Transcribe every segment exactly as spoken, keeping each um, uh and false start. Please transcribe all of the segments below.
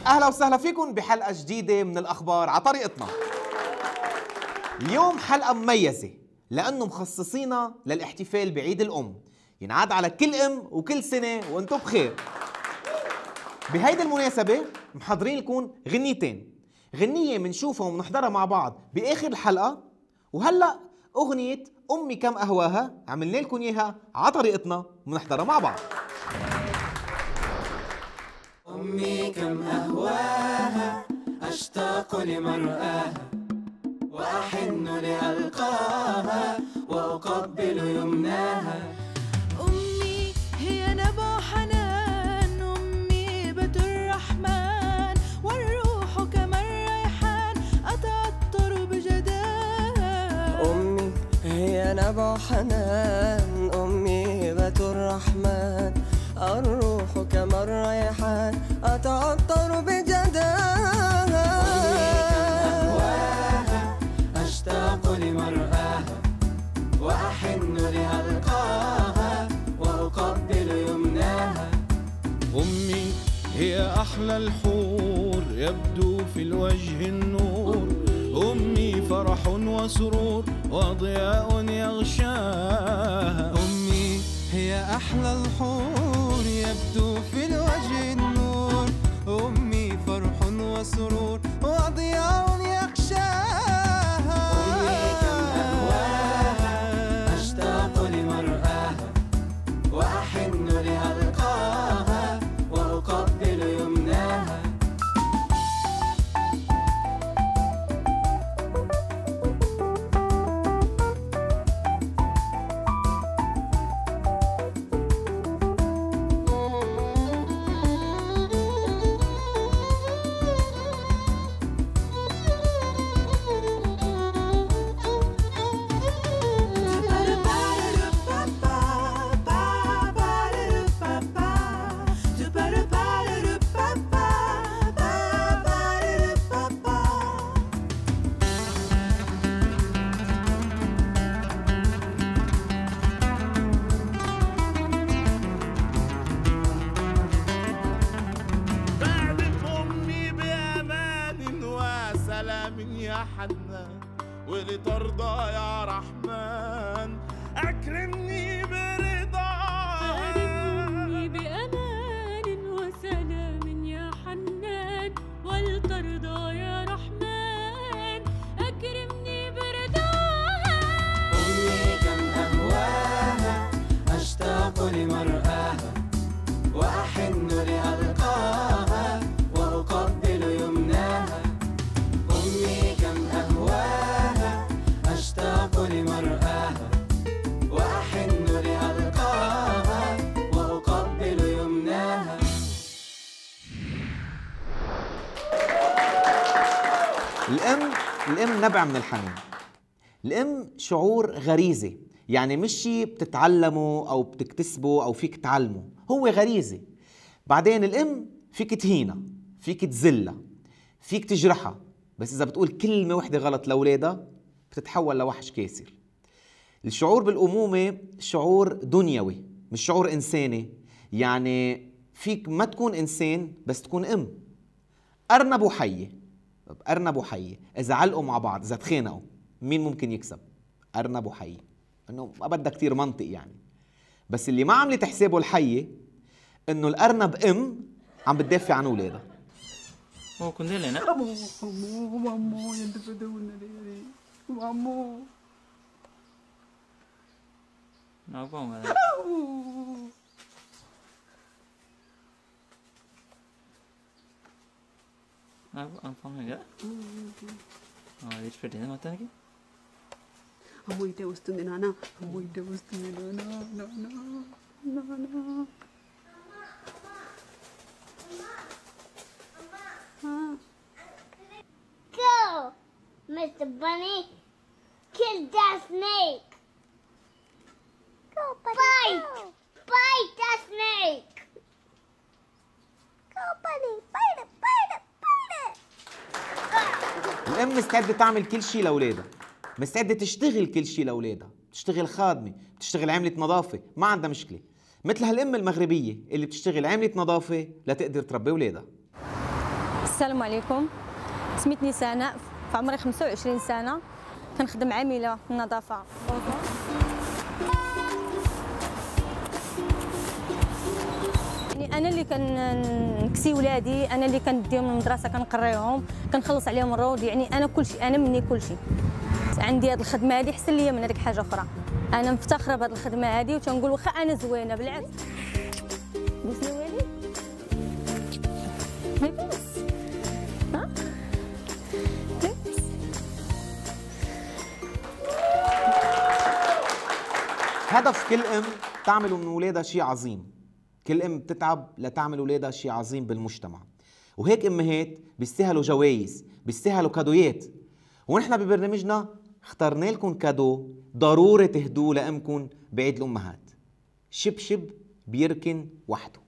أهلا وسهلا فيكم بحلقة جديدة من الأخبار على طريقتنا. اليوم حلقة مميزة لأنه مخصصينها للاحتفال بعيد الأم، ينعاد على كل أم وكل سنة وأنتم بخير. بهيدي المناسبة محضرين لكم غنيتين، غنية منشوفها ومنحضرها مع بعض بآخر الحلقة، وهلأ أغنية أمي كم أهواها عملنا لكم إياها على طريقتنا ومنحضرها مع بعض. أمي كم أهواها أشتاق لمرآها وأحن لألقاها وأقبل يمناها. أمي هي نبع حنان، أمي بيت الرحمن، والروح كما الريحان أتعطر بجداها. أمي هي نبع حنان، أمي بيت الرحمن، الروح كما الريحان أتعطر بجداها. أهواها أشتاق لمرآها وأحن لألقاها وأقبل يمناها. أمي هي أحلى الحور، يبدو في الوجه النور، أمي فرح وسرور وضياء يغشاها. أمي هي أحلى الحور، يبدو في الوجه النور، أمي فرح وسرور وضياء يغشاها. أمي كم أهواها أشتاق لمرآها وأحن لألقاها وأقبل يمناها. يا حنان ولترضى يا رحمن، أكرمني برضاك، أكرمني بأمان وسلام يا حنان، ولترضى يا رحمن، أكرمني برضاك. أمي كم أهواها أشتاق لمرآها وأحن لألقاها وأقبل يمناها. أمي كم أهواها أشتاق لمرآها وأحن لألقاها وأقبل يمناها. الأم الأم نبع من الحنان. الأم شعور غريزة، يعني مش شيء بتتعلمه أو بتكتسبه أو فيك تعلمه، هو غريزة. بعدين الأم فيك تهينها، فيك تذلها، فيك تجرحها، بس إذا بتقول كلمة وحدة غلط لأولادها بتتحول لوحش كاسر. الشعور بالأمومة شعور دنيوي مش شعور إنساني، يعني فيك ما تكون إنسان بس تكون أم. أرنب وحية، أرنب وحية إذا علقوا مع بعض، إذا تخانقوا، مين ممكن يكسب؟ أرنب وحية، إنه ما بدها كتير منطق يعني. بس اللي ما عملت حسابه الحية إنه الأرنب أم عم بتدافع عن أولادها. Oh, kundil na? Amo, amo, amo, yan dapat daw na rin. Amo. Napa nga? Napa ang pangaga? Oh, this pretty na mata lagi. Amo ite వస్తుంది నాన్న, amo ite వస్తుంది నాన్న, నాన్న, నాన్న. Go, Mister Bunny. Kill that snake. Go, Bunny. Bite. Go. Bite that snake. Go, Bunny. Bite it, bite it, bite it. الأم مستعدة تعمل كل شيء لأولادها، مستعدة تشتغل كل شيء لأولادها، تشتغل خادمة، بتشتغل عاملة نظافة، ما عندها مشكلة. مثل هالأم المغربية اللي بتشتغل عاملة نظافة لتقدر تربي أولادها. السلام عليكم، سميتني سناء، في عمري خمسة وعشرين سنة، كنخدم عاملة في النظافة. يعني أنا اللي كنكسي ولادي، أنا اللي كنديهم للمدرسة، كنقريهم، كنخلص عليهم الروض، يعني أنا كلشي، أنا مني كلشي. عندي هذه الخدمة هذه أحسن ليا من هذيك حاجة أخرى. أنا مفتخرة بهذه الخدمة هذه وتنقول واخا أنا زوينة بالعكس. بسم والي لاباس ها لاباس. هدف كل ام تعمل من ولادها شيء عظيم. كل ام بتتعب لتعمل ولادها شيء عظيم بالمجتمع، وهيك امهات بيستاهلوا جوائز، بيستاهلوا كادويات. ونحن ببرنامجنا اخترنا لكم كادو ضروري تهدوه لامكم بعيد الامهات. شبشب بيركن وحده.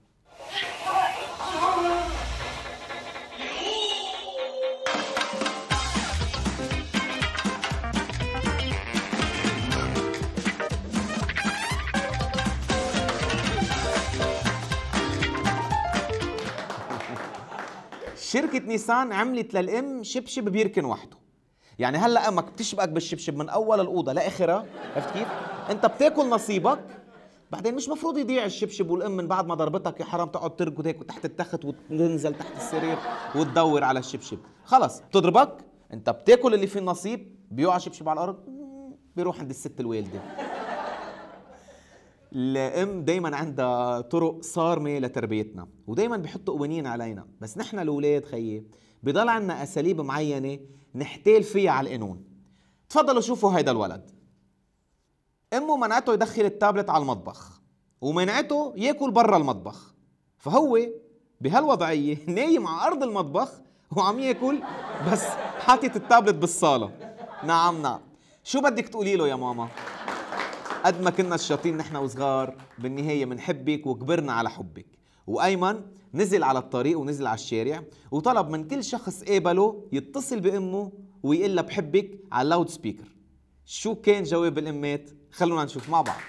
شركة نيسان عملت للأم شبشب بيركن وحده. يعني هلا امك بتشبكك بالشبشب من اول الاوضه لاخرها، عرفت كيف؟ انت بتاكل نصيبك، بعدين مش مفروض يضيع الشبشب، والام من بعد ما ضربتك يا حرام تقعد تركض هيك تحت التخت وتنزل تحت السرير وتدور على الشبشب. خلص بتضربك، انت بتاكل اللي فيه النصيب، بيقع شبشب على الارض، بيروح عند الست الوالده. الام دايما عندها طرق صارمه لتربيتنا، ودايما بيحطوا قوانين علينا، بس نحن الاولاد خيي بضل عندنا اساليب معينه نحتال فيها على القانون. تفضلوا شوفوا هيدا الولد. امه منعته يدخل التابلت على المطبخ، ومنعته ياكل برا المطبخ، فهو بهالوضعيه نايم على ارض المطبخ وعم ياكل، بس حاطط التابلت بالصاله. نعم نعم، شو بدك تقولي له يا ماما؟ قد ما كنا الشاطين نحن وصغار، بالنهايه منحبك وكبرنا على حبك. وايمن نزل على الطريق ونزل على الشارع وطلب من كل شخص قابله يتصل بامه ويقول لها بحبك على اللاود سبيكر. شو كان جواب الامات؟ خلونا نشوف مع بعض.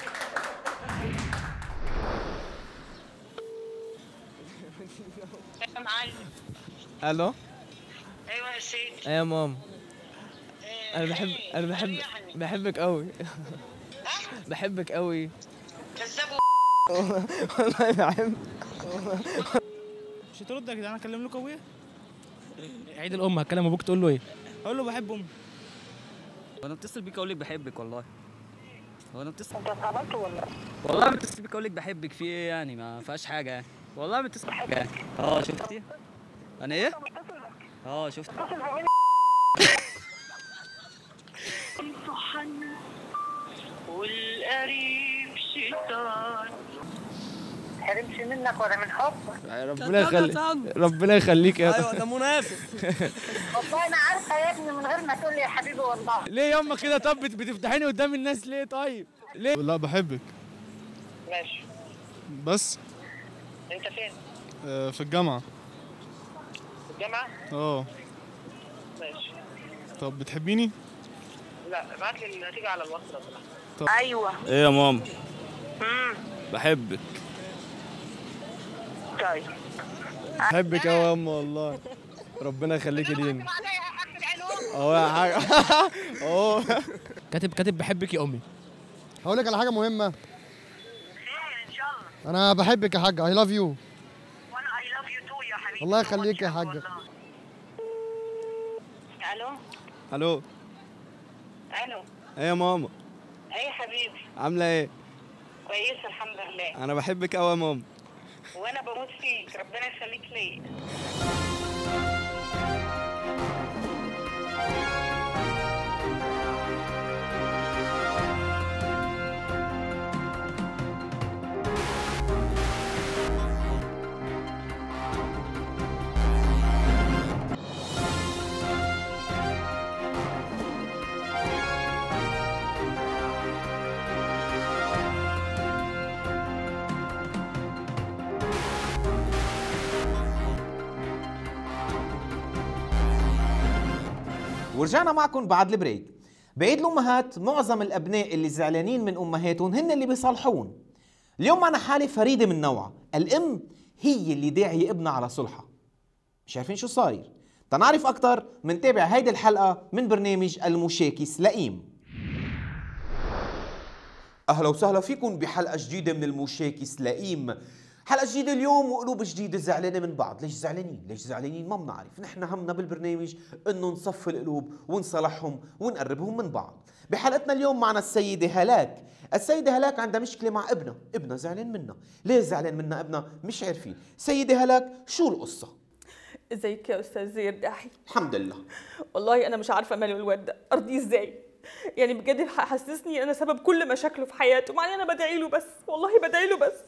يا معلم. الو. ايوه يا سيدي. ايه يا ماما. انا بحب انا بحب بحبك قوي. بحبك قوي. كذاب. والله بحب. مش هترد يا جدعان؟ اكلم لكم ابويا. عيد الام هكلم ابوك تقول له ايه؟ اقول له بحب امي. وانا اتصل بيك اقول لك بحبك والله. هو انا بتصل انت اتعبت ولا؟ والله بتصل بيك اقول لك بحبك، في ايه يعني؟ ما فيهاش حاجه يعني. والله بتصل بيك يعني. اه شفتي؟ انا ايه؟ اه شفت. والقريب شيطان حرمش منك ولا من حبك. ربنا يخليك ربنا يخليك يا ايوه ده منافق. والله انا عارفه يا ابني من غير ما تقول لي يا حبيبي والله. ليه ياما كده؟ طب بتفتحيني قدام الناس ليه طيب؟ ليه؟ لا بحبك. ماشي. بس انت فين؟ آه في الجامعة. في الجامعة؟ اه. ماشي. طب بتحبيني؟ لا ابعت لي النتيجة على الواتس لو سمحت. طب. ايوه. ايه يا ماما؟ امم بحبك. طيب. بحبك قوي يا اما والله. ربنا يخليكي لينا. اهو يا حاجه اهو. كاتب كاتب بحبك يا امي. هقول لك على حاجه مهمه. خير ان شاء الله. انا بحبك يا حاجه. اي لاف يو. وانا اي لاف يو تو يا حبيبي. الله يخليك يا حاجه. الو. الو. الو. ايه يا ماما؟ ايه يا حبيبي. عامله ايه؟ كويسه الحمد لله. انا بحبك قوي يا ماما. وانا بموت فيك، ربنا يخليك ليا. ورجعنا معكم بعد البريك. بعيد الامهات معظم الابناء اللي زعلانين من امهاتهم هن اللي بيصالحون. اليوم معنا حاله فريده من نوعها، الام هي اللي داعيه ابنها على صلحها. مش عارفين شو صاير؟ تنعرف أكتر منتابع هيدي الحلقة من برنامج المشاكس لئيم. أهلا وسهلا فيكم بحلقة جديدة من المشاكس لئيم. حلقة جديدة اليوم وقلوب جديدة زعلانة من بعض. ليش زعلانين؟ ليش زعلانين؟ ما بنعرف. نحن همنا بالبرنامج إنه نصفي القلوب ونصلحهم ونقربهم من بعض. بحلقتنا اليوم معنا السيدة هلاك. السيدة هلاك عندها مشكلة مع ابنها، ابنها زعلان منها. ليه زعلان منها ابنها؟ مش عارفين. سيدة هلاك شو القصة؟ ازيك يا استاذ زير داحي؟ الحمد لله. والله انا مش عارفه ماله الواد ده، ارضيه ازاي؟ يعني بجد حسسني انا سبب كل مشاكله في حياته، مع اني انا بدعي له بس، والله بدعي له بس.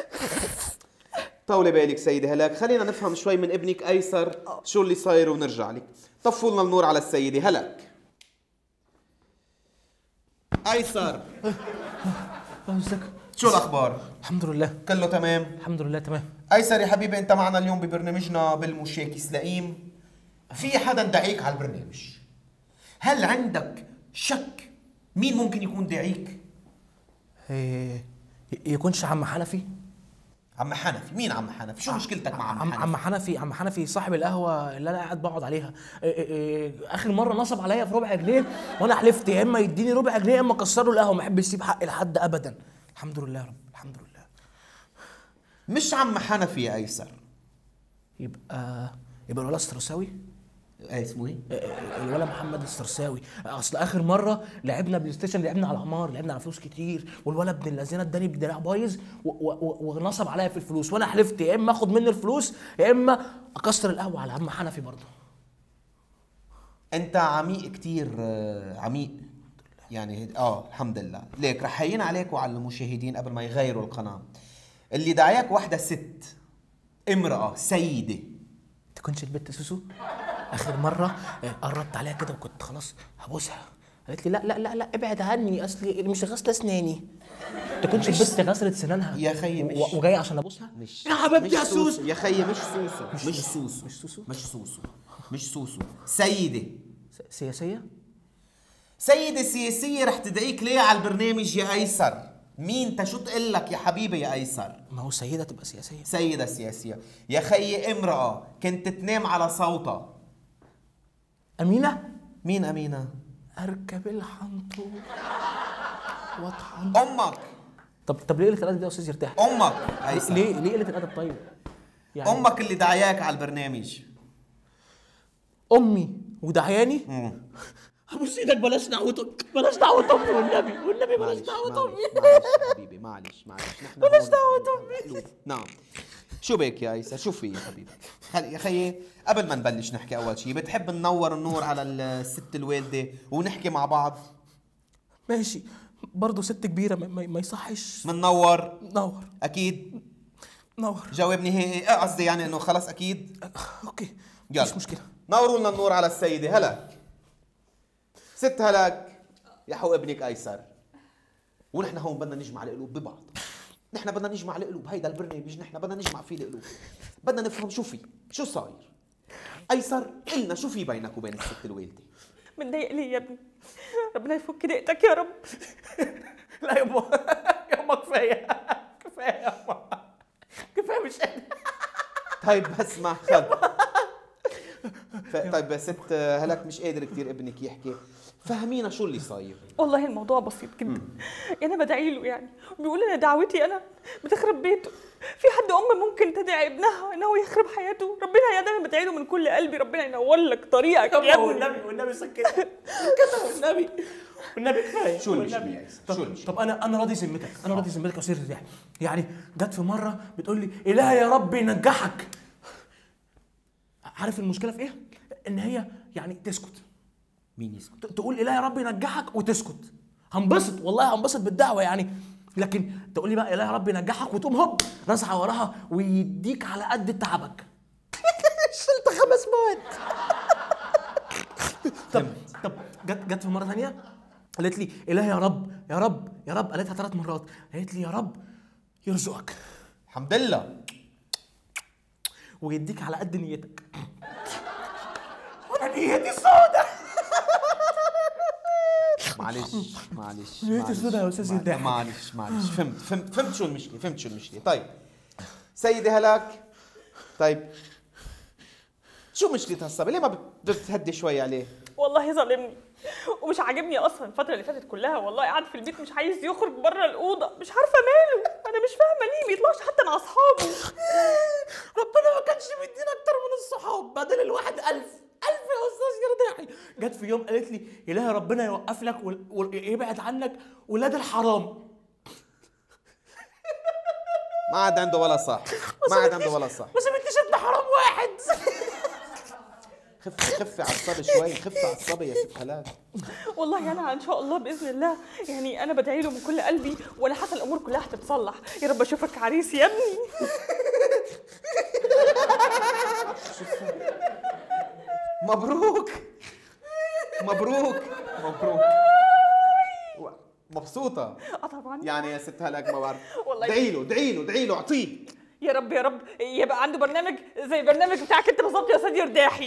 طولي بالك سيدة هلاك، خلينا نفهم شوي من ابنك ايسر شو اللي صاير ونرجع لك. طفوا لنا النور على السيدة هلاك. ايسر ازيك؟ شو الاخبار؟ الحمد لله كله تمام؟ الحمد لله تمام. ايسر يا حبيبي، انت معنا اليوم ببرنامجنا بالمشاكس لئيم. في حدا دعيك على البرنامج، هل عندك شك مين ممكن يكون داعيك؟ إيه يكونش عم حنفي؟ عم حنفي؟ مين عم حنفي؟ شو مشكلتك مع عم عم حنفي؟ عم حنفي عم حنفي صاحب القهوه اللي انا قاعد بقعد عليها. إيه إيه إيه اخر مره نصب عليا في ربع جنيه وانا حلفت يا اما يديني ربع جنيه يا اما اكسر له القهوه، ما بحبش يسيب حقي لحد ابدا. الحمد لله يا رب، الحمد لله. مش عم حنفي يا ايسر. يبقى يبقى الولد السرساوي. ايه اسمه ايه؟ الولد محمد السرساوي. اصل اخر مره لعبنا بلاي ستيشن، لعبنا على قمار، لعبنا على فلوس كتير، والولد ابن اللذينه اداني بدراع بايظ ونصب عليا في الفلوس، وانا حلفت يا اما اخد منه الفلوس يا اما اكسر القهوه على عم حنفي برضه. انت عميق كتير، عميق يعني. اه الحمد لله. ليك رح حيين عليك وعلى المشاهدين قبل ما يغيروا القناه. اللي دعاك واحده ست، امراه، سيده. تكونش البت سوسو؟ اخر مره قربت عليها كده وكنت خلاص هبوسها، قالت لي لا لا لا لا ابعد عني، اصلي مش غاسله اسناني. تكونش البت غسلت سنانها يا خيي مش وجايه عشان ابوسها؟ مش يا حبيبتي يا سوسو. يا خيي مش سوسو، مش, مش سوسو، مش سوسو مش سوسو مش سوسو سيده سياسيه. سيده سياسيه رح تدعيك ليه على البرنامج يا ايسر؟ مين انت؟ شو تقول لك يا حبيبي يا ايسر؟ ما هو سيده تبقى سياسيه. سيده سياسيه يا خيي. امراه كنت تنام على صوتها. امينه؟ مين امينه؟ اركب الحنطور واطحن امك. طب طب ليه قله الادب دي يا استاذ يرتاح؟ امك ايسر. ليه ليه قله الادب طيب؟ يعني امك اللي دعياك على البرنامج. امي ودعياني؟ ابوس ايدك بلاش دعوتك، بلاش دعوة امي والنبي، والنبي بلاش دعوة امي. معلش حبيبي، معلش معلش نحن بلاش دعوة امي. نعم. شو بك يا ايسر؟ شو في يا حبيبي؟ يا خيي قبل ما نبلش نحكي، اول شيء بتحب ننور النور على الست الوالده ونحكي مع بعض؟ ماشي. برضه ست كبيره ما, ما يصحش. مننور؟ نور اكيد. نور. جاوب نهائي. قصدي يعني انه خلص اكيد. اوكي يلا مش مشكله. نوروا لنا النور على السيده هلاك. ست هلاك يا حو ابنك ايسر، ونحن هون بدنا نجمع القلوب ببعض. نحن بدنا نجمع القلوب، هيدا البرنامج نحن بدنا نجمع فيه القلوب. بدنا نفهم شو في، شو صاير. ايسر قلنا شو في بينك وبين الست الوالده؟ متضايق ليه يا ابني؟ ربنا يفك ضيقتك يا رب. لا يما يما كفايه كفايه يما كفايه مش قادر. طيب بس ما خد. طيب يا ست هلاك مش قادر كثير ابنك يحكي، فهمينا شو اللي صاير. والله الموضوع بسيط جدا. انا بدعي له، يعني بيقول ان دعوتي انا بتخرب بيته. في حد ام ممكن تدعي ابنها انه يخرب حياته؟ ربنا يا دايما بدعي له من كل قلبي، ربنا ينور لك طريقك يا ابني. والنبي والنبي سكتها سكتها والنبي والنبي كفايه. شو المشكله يا طب, طب انا انا راضي ذمتك، انا راضي ذمتك يا استاذ رياح. يعني جت في مره بتقول لي اله يا رب ينجحك. عارف المشكله في ايه؟ ان هي يعني تسكت. مين يسكت؟ تقول اله يا رب ينجحك وتسكت، هنبسط والله هنبسط بالدعوه يعني. لكن تقول لي بقى اله يا رب ينجحك وتقوم هوب راسعه وراها ويديك على قد تعبك. شلت خمس مواد. طب طب جت جت في مره ثانيه قالت لي اله يا رب يا رب يا رب، قالتها ثلاث مرات، قالت لي يا رب يرزقك. الحمد لله. ويديك على قد نيتك. وانا نيتي سودة. معلش معلش نيتي سودة يا استاذ يرتاح. معلش معلش فهمت فهمت فهمت شو المشكله، فهمت شو المشكله. طيب سيدي هلاك، طيب شو مشكلة هالصبي؟ ليه ما بتهدي شوي عليه؟ والله ظالمني ومش عاجبني اصلا الفتره اللي فاتت كلها، والله قاعد في البيت مش عايز يخرج بره الاوضه، مش عارفه ماله، انا مش فاهمه ليه ما يطلعش حتى مع اصحابه. ربنا ما كانش مدينا اكتر من الصحاب، بدل الواحد ألف ألف يا استاذ يرضاحي. جت في يوم قالت لي إلهي ربنا يوقف لك ويبعد عنك ولاد الحرام. ما عاد عنده ولا صح، ما عاد عنده ولا صح. ما سمعتش ابن حرام واحد. خفي خفي على الصبي شوي، خفي على الصبي يا ست حلال. والله انا ان شاء الله باذن الله يعني انا بدعي له من كل قلبي، وانا حاسه الامور كلها هتتصلح. يا رب اشوفك عريس يا ابني. مبروك مبروك مبروك. مبسوطة؟ اه طبعا. يعني يا ست هلاك ما بعرف. والله ادعي له ادعي له ادعي له اعطيه. يا رب يا رب يبقى عنده برنامج زي البرنامج بتاعك انت بالظبط يا استاذ يرضاحي.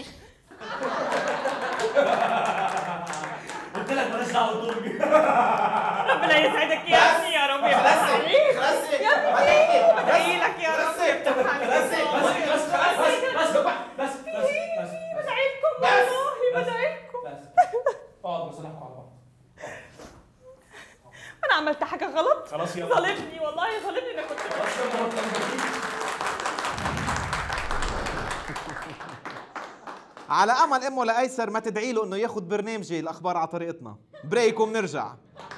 قلت لك ماليش دعوه بدوري. ربنا يسعدك يا ابني يا رب يفتح عليك. يا ابني بدعي لك يا رب يفتح عليك. بس بس بس بس بس بس بدعيلكم والله بدعيلكم. اقعد مصالحكم على بعض. انا عملت حاجه غلط؟ خلاص يلا. ظالمني والله ظالمني. انا كنت على امل امه لايسر ما تدعي له انه ياخذ برنامجي الاخبار على طريقتنا. بريك وبنرجع.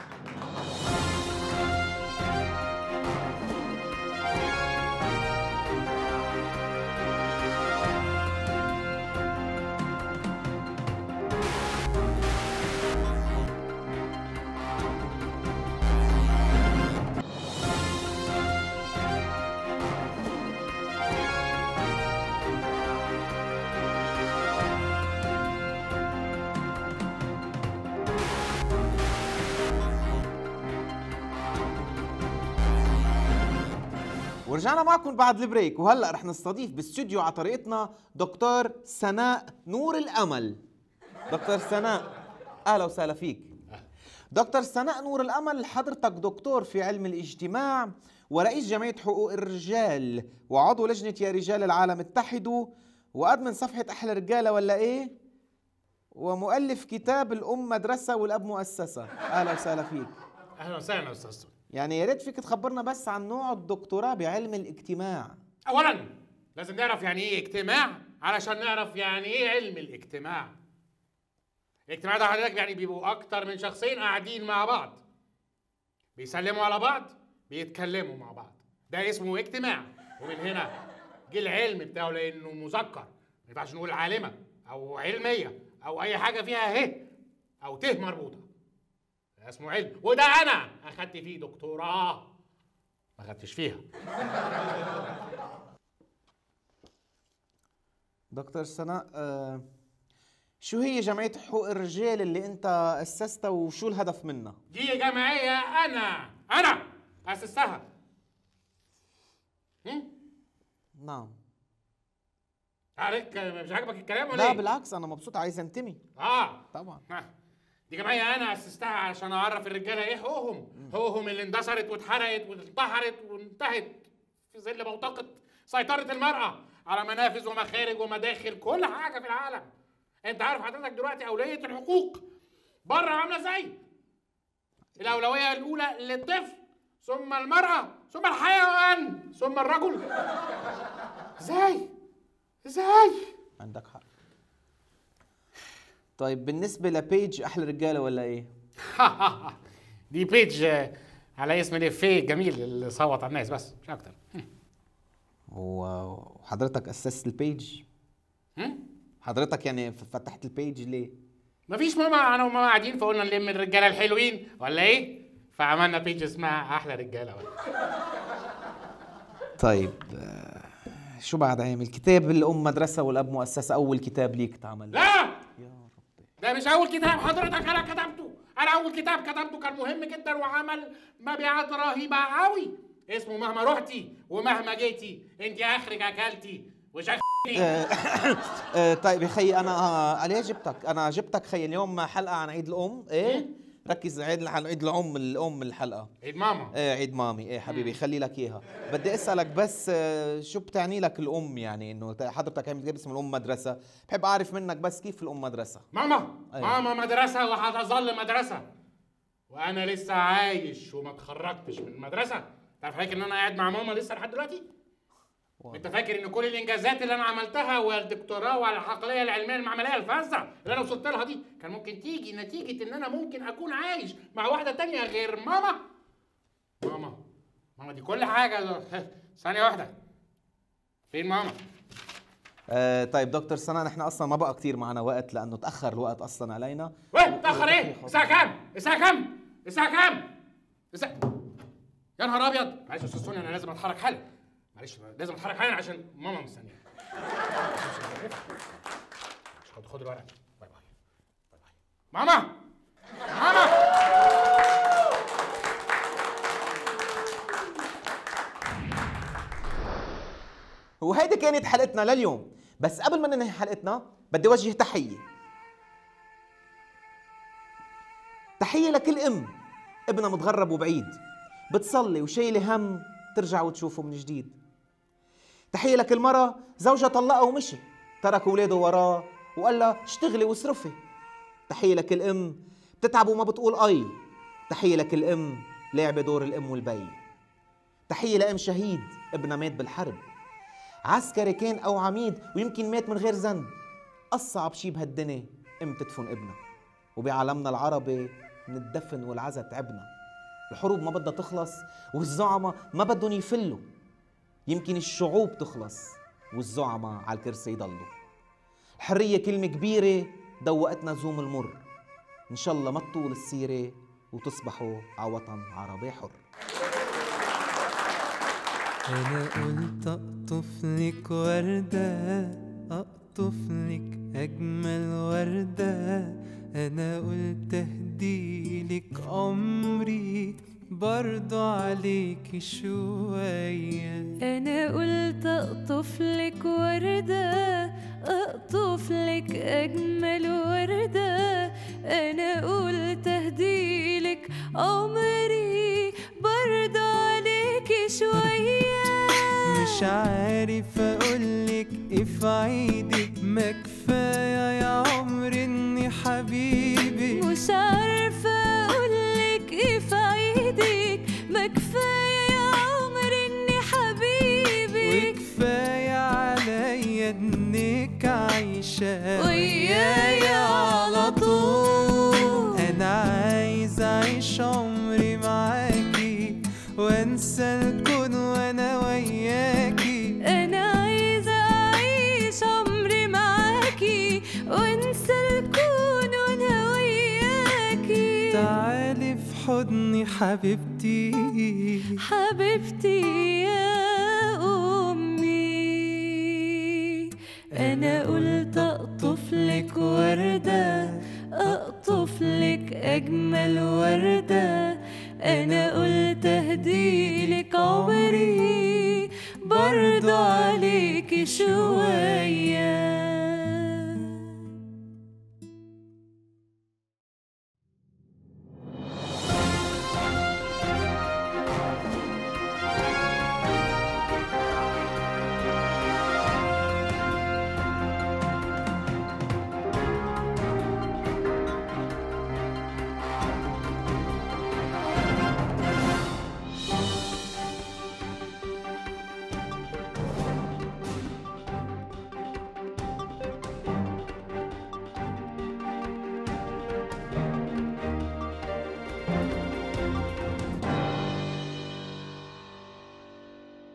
ورجعنا معكم بعد البريك، وهلا رح نستضيف باستوديو على طريقتنا دكتور سناء نور الامل. دكتور سناء اهلا وسهلا فيك. دكتور سناء نور الامل، حضرتك دكتور في علم الاجتماع ورئيس جمعيه حقوق الرجال وعضو لجنه يا رجال العالم اتحدوا وادمن صفحه احلى رجاله ولا ايه؟ ومؤلف كتاب الام مدرسه والاب مؤسسه. اهلا وسهلا فيك. اهلا وسهلا استاذ. يعني يا ريت فيك تخبرنا بس عن نوع الدكتوراه بعلم الاجتماع. اولا لازم نعرف يعني ايه اجتماع علشان نعرف يعني ايه علم الاجتماع. الاجتماع ده حضرتك يعني بيبقوا اكتر من شخصين قاعدين مع بعض بيسلموا على بعض بيتكلموا مع بعض، ده اسمه اجتماع. ومن هنا جه العلم بتاعه لانه مذكر، ما ينفعش نقول عالمه او علميه او اي حاجه فيها ه او ت مربوطه. ده اسمه علم، وده انا اخدت فيه دكتوراه ما اخدتش فيها. دكتور سناء، آه شو هي جمعية حقوق الرجال اللي انت اسستها وشو الهدف منها؟ دي جمعية انا انا اسستها. نعم. عليك مش عاجبك الكلام ولا لا ايه؟ بالعكس انا مبسوط، عايز انتمي. اه طبعا. دي جمعية انا اسستها علشان اعرف الرجالة ايه حقوقهم، حقوقهم اللي اندثرت واتحرقت وانتحرت وانتهت في ظل بوتقة سيطرة المرأة على منافذ ومخارج ومداخل كل حاجة في العالم. انت عارف حضرتك دلوقتي اولوية الحقوق بره عاملة ازاي؟ الاولوية الاولى للطفل، ثم المرأة، ثم الحيوان، ثم الرجل. ازاي؟ ازاي؟ عندك حق. طيب بالنسبة لبيج أحلى رجالة ولا إيه؟ دي بيج على اسم الإفيه الجميل اللي صوت على الناس بس مش أكتر. وحضرتك أسست البيج؟ حضرتك يعني فتحت البيج ليه؟ مفيش ماما، أنا وماما قاعدين فقلنا نلم الرجالة الحلوين ولا إيه؟ فعملنا بيج اسمها أحلى رجالة ولا. طيب شو بعد عامل؟ كتاب الأم مدرسة والأب مؤسسة، أول كتاب ليك اتعمل. لا! ده مش أول كتاب حضرتك أنا كتبته، أنا أول كتاب كتبته كان مهم جدا وعمل مبيعات رهيبة قوي، اسمه مهما رحتي ومهما جيتي، أنت آخرك أكلتي وشختي. طيب يا خيي أنا ليه جبتك؟ أنا جبتك خيي اليوم حلقة عن عيد الأم، إيه؟ ركز عيد الحلقة، عيد الأم، الأم الحلقة عيد ماما. ايه عيد مامي. ايه حبيبي خلي لك اياها. بدي اسألك بس آه، شو بتعني لك الأم؟ يعني انه حضرتك عم تجيب اسم الأم مدرسة، بحب أعرف منك بس كيف الأم مدرسة؟ ماما أيه. ماما مدرسة وهتظل مدرسة، وأنا لسه عايش وما اتخرجتش من المدرسة. تعرف حضرتك إن أنا قاعد مع ماما لسه لحد دلوقتي؟ واو. أنت فاكر إن كل الإنجازات اللي أنا عملتها والدكتوراه والعقلية العلمية المعملية الفذة اللي أنا وصلت لها دي كان ممكن تيجي نتيجة إن أنا ممكن أكون عايش مع واحدة تانية غير ماما؟ ماما ماما دي كل حاجة. ثانية واحدة، فين ماما؟ آه طيب دكتور سناء، نحن اصلا ما بقى كثير معنا وقت لانه تاخر الوقت اصلا علينا. وين تاخر ايه؟ الساعة كام؟ الساعة كام؟ الساعة كام؟ الساعة يا نهار ابيض. معلش يا استاذ سوني، انا لازم اتحرك حالا. معلش لازم اتحرك حالا عشان ماما مستنيه. خد خد الورق. باي باي باي باي. ماما ماما وهيدي كانت حلقتنا لليوم، بس قبل ما ننهي حلقتنا بدي اوجه تحيه. تحيه لكل ام ابنها متغرب وبعيد، بتصلي وشايله هم ترجع وتشوفه من جديد. تحيه لكل مره زوجها طلقها ومشي، ترك اولاده وراه وقال لها اشتغلي واصرفي. تحيه لكل ام بتتعب وما بتقول اي. تحيه لكل ام لاعبه دور الام والبي. تحيه لام شهيد ابنها مات بالحرب، عسكري كان او عميد ويمكن مات من غير ذنب. اصعب شي بهالدنيا ام تدفن ابنها، وبعالمنا العربي من الدفن والعزا تعبنا. الحروب ما بدها تخلص والزعماء ما بدهم يفلوا. يمكن الشعوب تخلص والزعماء على الكرسي يضلوا. الحرية كلمة كبيرة دوقتنا زوم المر. إن شاء الله ما تطول السيرة وتصبحوا على وطن عربي حر. أنا قلت أقطف لك وردة، أقطف لك أجمل وردة. أنا قلت أهدي لك عمري برضو عليك شوية. أنا قلت أقطف لك وردة، أقطف لك أجمل وردة. أنا قلت أهدي لك عمري برضو عليك شوية. مش عارف أقولك إيه في عيدك، ما كفاية يا عمري إني حبيبي. مش عارفة أقولك إيه في عيدك، ما كفاية يا عمري إني حبيبي. وكفاية عليا إنك عايشة ويايا على طول. أنا عايز أعيش عمري معاكي وأنسى الكون وأنا وياكي. أنا عايزة أعيش عمري معاكي وأنسى الكون وأنا وياكي. تعالي في حضني حبيبتي، حبيبتي يا أمي. أنا قلت أقطف لك وردة، أقطف لك أجمل وردة. أنا قلت أهدي لك عمري برضو عليك شوية.